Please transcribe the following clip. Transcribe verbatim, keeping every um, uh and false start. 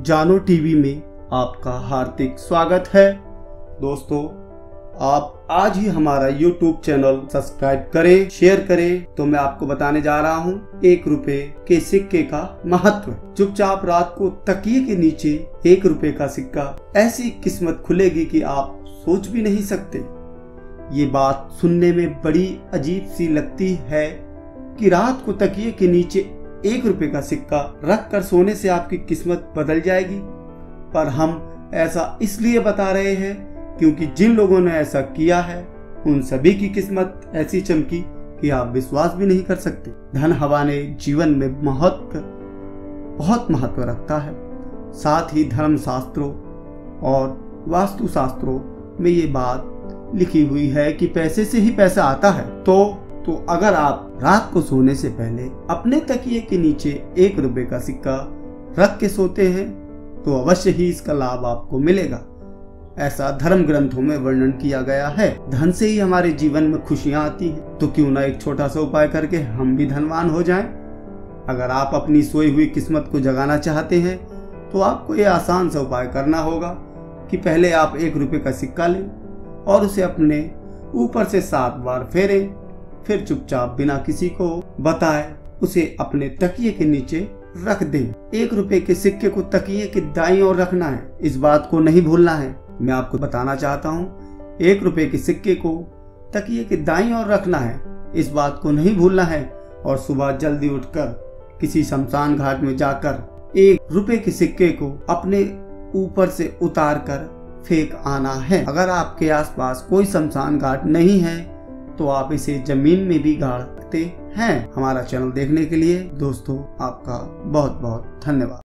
जानो टीवी में आपका हार्दिक स्वागत है। दोस्तों, आप आज ही हमारा यूट्यूब चैनल सब्सक्राइब करें, शेयर करें। तो मैं आपको बताने जा रहा हूँ एक रुपए के सिक्के का महत्व। चुपचाप रात को तकिए के नीचे एक रुपए का सिक्का, ऐसी किस्मत खुलेगी कि आप सोच भी नहीं सकते। ये बात सुनने में बड़ी अजीब सी लगती है कि रात को तकिए के नीचे एक रुपए का सिक्का रख कर सोने से आपकी किस्मत बदल जाएगी। पर हम ऐसा इसलिए बता रहे हैं क्योंकि जिन लोगों ने ऐसा किया है उन सभी की किस्मत ऐसी चमकी कि आप विश्वास भी नहीं कर सकते। धन हवाने जीवन में महत्व बहुत महत्व रखता है। साथ ही धर्म शास्त्रों और वास्तु शास्त्रों में ये बात लिखी हुई है कि पैसे से ही पैसा आता है। तो तो अगर आप रात को सोने से पहले अपने तकिए के नीचे एक रुपए का सिक्का रख के सोते हैं तो अवश्य ही इसका लाभ आपको मिलेगा। ऐसा धर्म ग्रंथों में वर्णन किया गया है। धन से ही हमारे जीवन में खुशियां आती हैं, तो क्यों ना एक छोटा सा उपाय करके हम भी धनवान हो जाएं। अगर आप अपनी सोई हुई किस्मत को जगाना चाहते हैं तो आपको ये आसान सा उपाय करना होगा कि पहले आप एक रुपए का सिक्का लें और उसे अपने ऊपर से सात बार फेरें, फिर चुपचाप बिना किसी को बताए उसे अपने तकिए के नीचे रख दें। एक रुपए के सिक्के को तकिए के दाईं ओर रखना है, इस बात को नहीं भूलना है। मैं आपको बताना चाहता हूँ, एक रुपए के सिक्के को तकिए के दाईं ओर रखना है, इस बात को नहीं भूलना है। और सुबह जल्दी उठकर किसी शमशान घाट में जाकर एक रुपए के सिक्के को अपने ऊपर से उतार कर फेंक आना है। अगर आपके आसपास कोई शमशान घाट नहीं है तो आप इसे जमीन में भी गाड़ सकते हैं। हमारा चैनल देखने के लिए दोस्तों आपका बहुत बहुत धन्यवाद।